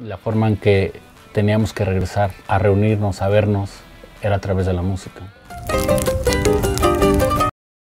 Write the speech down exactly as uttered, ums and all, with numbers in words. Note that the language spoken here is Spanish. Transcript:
La forma en que teníamos que regresar a reunirnos, a vernos, era a través de la música.